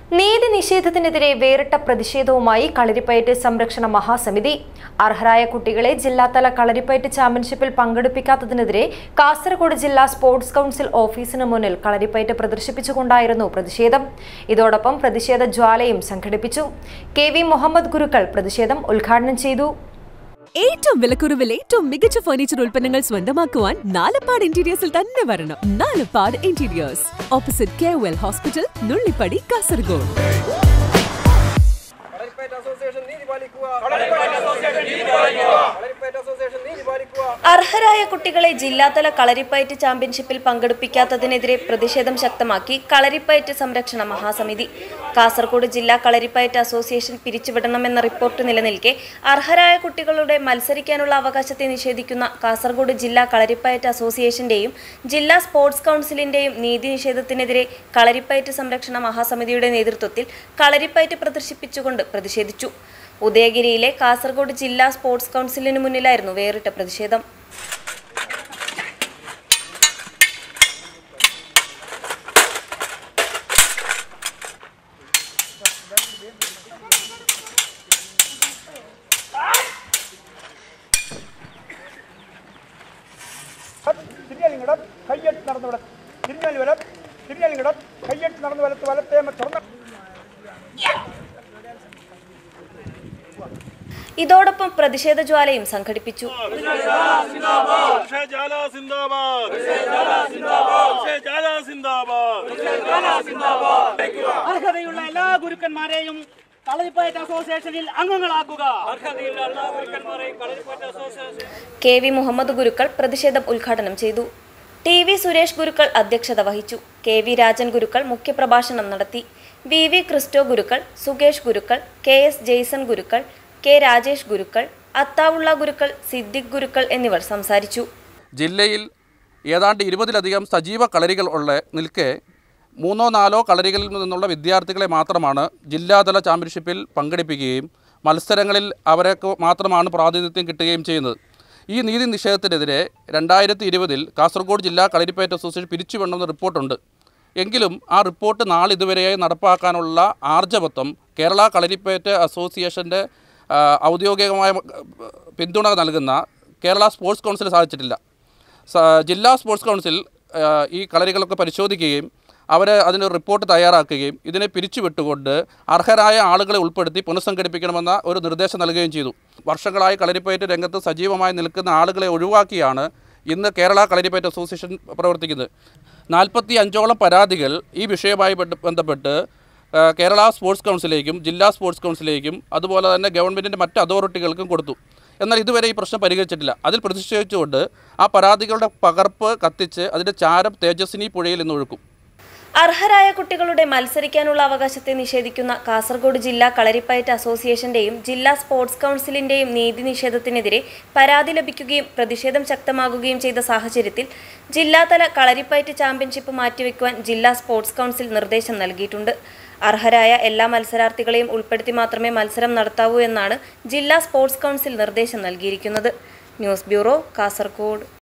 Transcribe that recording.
നീതി നിഷേധത്തിനെതിരെ വേറിട്ട പ്രതിഷേധവുമായി കളരിപ്പയറ്റ് സംരക്ഷണ മഹാസമിതി. അർഹരായ കുട്ടികളെ ജില്ലാതല കളരിപ്പയറ്റ് ചാമ്പ്യൻഷിപ്പിൽ പങ്കെടുപ്പിക്കാത്തതിനെതിരെ കാസർഗോഡ് ജില്ലാ സ്പോർട്സ് കൗൺസിൽ ഓഫീസിന് മുന്നിൽ കളരിപ്പയറ്റ് പ്രദർശിപ്പിച്ചുകൊണ്ടായിരുന്നു പ്രതിഷേധം. ഇതോടൊപ്പം പ്രതിഷേധ ജ്വാലയും സംഘടിപ്പിച്ചു. കെ വി മുഹമ്മദ് ഗുരുക്കൾ പ്രതിഷേധം ഉദ്ഘാടനം ചെയ്തു. ഏറ്റവും വിലക്കുറവിൽ ഏറ്റവും മികച്ച ഫർണിച്ചർ ഉൽപ്പന്നങ്ങൾ സ്വന്തമാക്കുവാൻ നാലപ്പാട് ഇന്റീരിയേഴ്സിൽ തന്നെ വരണം. Nalappad interiors, opposite Keval hospital, Nullippady, Kasaragod. അർഹരായ കുട്ടികളെ ജില്ലാതല കളരിപ്പയറ്റ് ചാമ്പ്യൻഷിപ്പിൽ പങ്കെടുപ്പിക്കാത്തതിനെതിരെ പ്രതിഷേധം ശക്തമാക്കി കളരിപ്പയറ്റ് സംരക്ഷണ മഹാസമിതി. കാസർഗോഡ് ജില്ലാ കളരിപ്പയറ്റ് അസോസിയേഷൻ പിരിച്ചുവിടണമെന്ന റിപ്പോർട്ട് നിലനിൽക്കെ അർഹരായ കുട്ടികളുടെ മത്സരിക്കാനുള്ള അവകാശത്തെ നിഷേധിക്കുന്ന കാസർഗോഡ് ജില്ലാ കളരിപ്പയറ്റ് അസോസിയേഷന്റെയും ജില്ലാ സ്പോർട്സ് കൗൺസിലിന്റെയും നീതി നിഷേധത്തിനെതിരെ കളരിപ്പയറ്റ് സംരക്ഷണ മഹാസമിതിയുടെ നേതൃത്വത്തിൽ കളരിപ്പയറ്റ് പ്രദർശിപ്പിച്ചുകൊണ്ട് പ്രതിഷേധിച്ചു. ഉദയഗിരിയിലെ കാസർഗോഡ് ജില്ലാ സ്പോർട്സ് കൗൺസിലിന് മുന്നിലായിരുന്നു വേറിട്ട പ്രതിഷേധം. ഇതോടൊപ്പം പ്രതിഷേധ ജ്വാലയും സംഘടിപ്പിച്ചു. അർഹതയുള്ള എല്ലാ ഗുരുക്കന്മാരെയും കളരിപ്പയറ്റ് അസോസിയേഷനിൽ അംഗങ്ങളാക്കുക. കെ വി മുഹമ്മദ് ഗുരുക്കൾ പ്രതിഷേധം ഉദ്ഘാടനം ചെയ്തു. ടി വി സുരേഷ് ഗുരുക്കൾ അധ്യക്ഷത വഹിച്ചു. കെ വി രാജൻ ഗുരുക്കൾ മുഖ്യപ്രഭാഷണം നടത്തി. വി വി ക്രിസ്റ്റോ ഗുരുക്കൾ, സുകേഷ് ഗുരുക്കൾ, കെ എസ് ജെയ്സൺ ഗുരുക്കൾ, കെ രാജേഷ് ഗുരുക്കൾ, അത്താവുള്ള ഗുരുക്കൾ, സിദ്ദിഖ് ഗുരുക്കൾ എന്നിവർ സംസാരിച്ചു. ജില്ലയിൽ ഏതാണ്ട് 20-ലധികം സജീവ കളരികൾ നിൽക്കെ 3-4 കളരികളിൽ നിന്നുള്ള വിദ്യാർത്ഥികളെ മാത്രമാണ് ജില്ലാതല ചാമ്പ്യൻഷിപ്പിൽ പങ്കെടുപ്പിക്കുകയും മത്സരങ്ങളിൽ അവർക്ക് മാത്രമാണ് പ്രാതിനിധ്യം കിട്ടുകയും ചെയ്യുന്നത്. ഈ നീതി നിഷേധത്തിനെതിരെ 2020 കാസർഗോഡ് ജില്ലാ കളരിപ്പയറ്റ് അസോസിയേഷൻ പിരിച്ചുവിടണമെന്ന റിപ്പോർട്ടുണ്ട്. എങ്കിലും ആ റിപ്പോർട്ട് നാളിതുവരെയായി നടപ്പാക്കാനുള്ള ആർജവത്വം കേരള കളരിപ്പയറ്റ് അസോസിയേഷൻ്റെ ഔദ്യോഗികമായ പിന്തുണ നൽകുന്ന കേരള സ്പോർട്സ് കൗൺസിൽ സാധിച്ചിട്ടില്ല. ജില്ലാ സ്പോർട്സ് കൗൺസിൽ ഈ കളരികളൊക്കെ പരിശോധിക്കുകയും അതിന് റിപ്പോർട്ട് തയ്യാറാക്കുകയും ഇതിനെ പിരിച്ചുവിട്ടുകൊണ്ട് അർഹരായ ആളുകളെ ഉൾപ്പെടുത്തി പുനഃസംഘടിപ്പിക്കണമെന്ന ഒരു നിർദ്ദേശം നൽകുകയും ചെയ്തു. വർഷങ്ങളായി കളരിപ്പയറ്റ് രംഗത്ത് സജീവമായി നിൽക്കുന്ന ആളുകളെ ഒഴിവാക്കിയാണ് ഇന്ന് കേരള കളരിപ്പയറ്റ് അസോസിയേഷൻ പ്രവർത്തിക്കുന്നത്. 45ഓളം പരാതികൾ ഈ വിഷയവുമായി ബന്ധപ്പെട്ട് കേരള സ്പോർട്സ് കൗൺസിലേക്കും ജില്ലാ സ്പോർട്സ് കൗൺസിലേക്കും അതുപോലെ തന്നെ ഗവൺമെൻറ്റിൻ്റെ മറ്റ് അതോറിറ്റികൾക്കും കൊടുത്തു. എന്നാൽ ഇതുവരെ ഈ പ്രശ്നം പരിഹരിച്ചിട്ടില്ല. അതിൽ പ്രതിഷേധിച്ചുകൊണ്ട് ആ പരാതികളുടെ പകർപ്പ് കത്തിച്ച് അതിൻ്റെ ചാരം തേജസ്വിനി പുഴയിൽ നിന്ന് ഒഴുക്കും. അർഹരായ കുട്ടികളുടെ മത്സരിക്കാനുള്ള അവകാശത്തെ നിഷേധിക്കുന്ന കാസർഗോഡ് ജില്ലാ കളരിപ്പയറ്റ് അസോസിയേഷന്റെയും ജില്ലാ സ്പോർട്സ് കൗൺസിലിന്റെയും നീതി നിഷേധത്തിനെതിരെ പരാതി ലഭിക്കുകയും പ്രതിഷേധം ശക്തമാകുകയും ചെയ്ത സാഹചര്യത്തിൽ ജില്ലാതല കളരിപ്പയറ്റ് ചാമ്പ്യൻഷിപ്പ് മാറ്റിവെക്കുവാൻ ജില്ലാ സ്പോർട്സ് കൗൺസിൽ നിർദ്ദേശം നൽകിയിട്ടുണ്ട്. അർഹരായ എല്ലാ മത്സരാർത്ഥികളെയും ഉൾപ്പെടുത്തി മാത്രമേ മത്സരം നടത്താവൂ എന്നാണ് ജില്ലാ സ്പോർട്സ് കൗൺസിൽ നിർദ്ദേശം നൽകിയിരിക്കുന്നത്. News bureau, Kasaragod.